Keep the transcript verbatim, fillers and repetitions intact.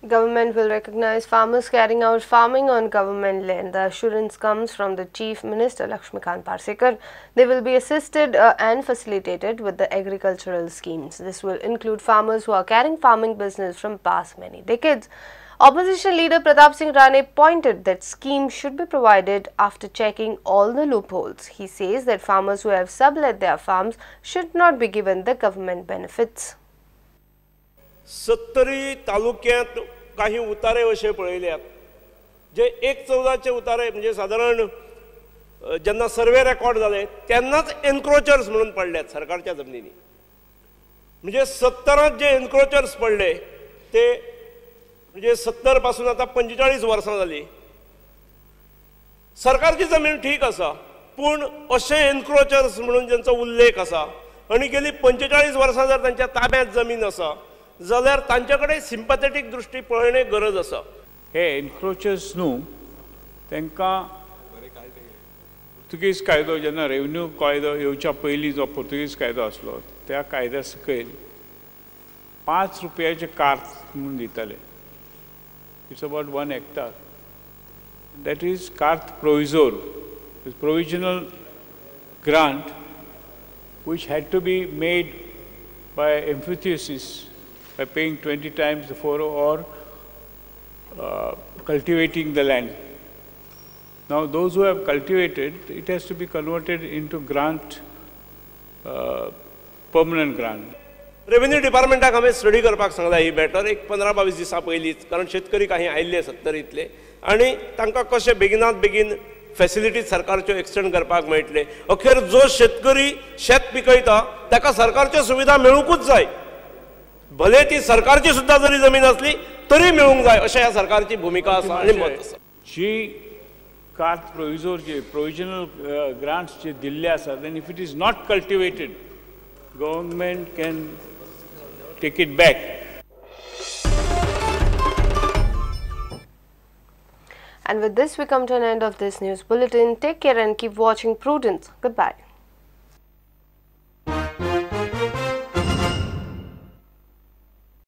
Government will recognize farmers carrying out farming on government land. The assurance comes from the Chief Minister Lakshmikant Parsekar. They will be assisted uh, and facilitated with the agricultural schemes. This will include farmers who are carrying farming business from past many decades. Opposition leader Pratap Singh Rane pointed that schemes should be provided after checking all the loopholes. He says that farmers who have sublet their farms should not be given the government benefits. सत्तरी तालुक्यात काही उतारे असे पळयल्यात जे एक चौदाचे उतारे म्हणजे साधारण जेन्ना सर्वे record जाले तेन्नाच एन्क्रोचर्स म्हणून पडल्यात सरकारच्या जमनींनी. म्हणजे सत्तरात जे एन्क्रोचर्स पडले ते म्हणजे सत्तर पासून आता पंचेचाळीस वर्सां जाली. सरकारची जमीन ठीक आसा पूण अशे एन्क्रोचर्स म्हणून ज्यांचो उल्लेख आसा आनी गेली पंचेचाळीस वर्सां जर तांच्या ताब्यांत जमीन आसा जाल्यार तांच्याकडे सिंपॅथेटीक दृष्टी पळोवणे गरज आसा. हे एन्क्रोचर्स न्हू तांकां पुर्तुगीज कायदो जेन्ना रेव्हन्यू कायदो येवच्या पयलीं जो पुर्तुगीज कायदो आसलो त्या कायद्या सकयल पांच रुपयाचे कार्त म्हणून दिताले. It's about one hectare. That is कार्त प्रोविजोर, provisional grant which had to be made by emphytesis by paying twenty times the furrow or uh, cultivating the land. Now those who have cultivated, it has to be converted into grant, uh, permanent grant. Revenue डिपार्टमेंटाक हांवें study करपाक सांगला ही matter एक पंदरा बावीस दिसां पयलींच, कारण शेतकरी काही आयिल्ले सत्तरीतले आनी तांकां कशें बेगिनात बेगीन फॅसिलिटीज सरकारच्यो एक्सटेंड करपाक मेळटले. अखेर जो शेतकरी शेत पिकयता ताका सरकारच्यो सुविधा मेळूंकूच जाय, भले ती सरकारची सुद्धा जरी जमीन असली तरी मेळूंक जाय अशें ह्या सरकारची भूमिका आसा आनी मत आसा. जी कार्त प्रोविजोर जे प्रोविजनल ग्रांट्स जे दिल्ले आसात, then if it is not cultivated government can take it back. And with this, we come to an end of this news bulletin. Take care and keep watching Prudent. Goodbye.